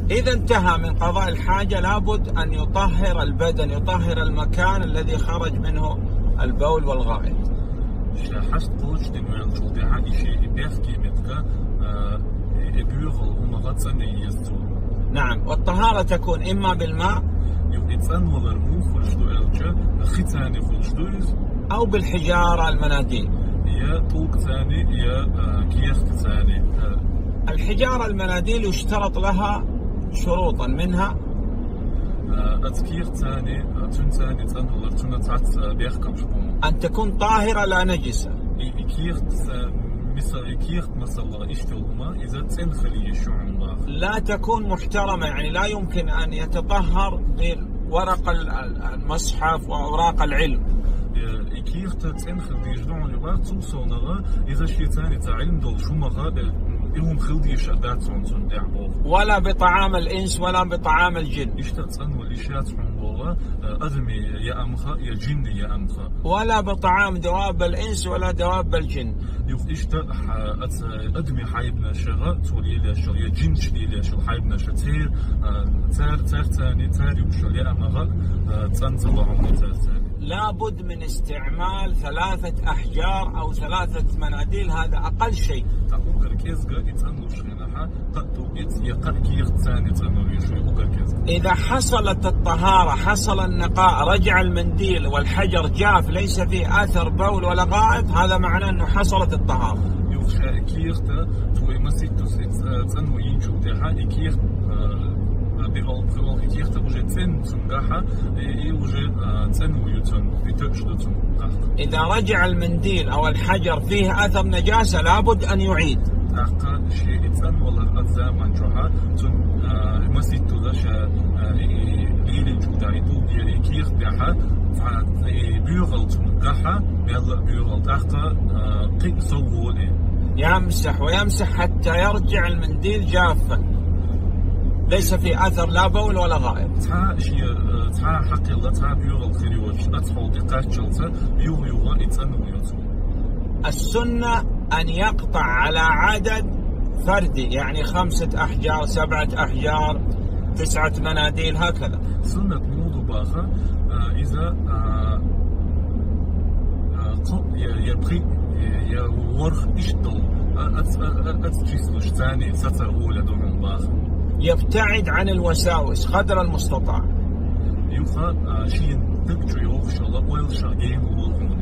إذا انتهى من قضاء الحاجة لابد أن يطهر البدن، يطهر المكان الذي خرج منه البول والغائط. نعم، والطهارة تكون إما بالماء أو بالحجارة المناديل. الحجارة المناديل يشترط لها شروطا، منها أن تكون طاهرة لا نجسة، لا تكون محترمة، يعني لا يمكن أن يتطهر بورق المصحف وأوراق العلم، ولا بطعام الإنس ولا بطعام الجن، ولا بطعام دواب الإنس ولا دواب الجن. لابد من استعمال 3 أحجار أو 3 مناديل، هذا أقل شيء. إذا حصلت الطهارة، حصل النقاء، رجع المنديل والحجر جاف ليس فيه أثر بول ولا غائط، هذا معناه أنه حصلت الطهارة. إذا رجع المنديل أو الحجر فيه أثر نجاسة لابد أن يعيد. يمسح ويمسح حتى يرجع المنديل جافا ليس في أثر لا بول ولا غائط. السنة أن يقطع على عدد فردي، يعني 5 أحجار 7 أحجار 9 مناديل هكذا. سنة موضوع باخر إذا يبقي يورخ إشتل أتجسلش ثاني ستر أولى دون باخر، يبتعد عن الوساوس قدر المستطاع. يوخا شيء تكتر يوخش الله ويلشا جيم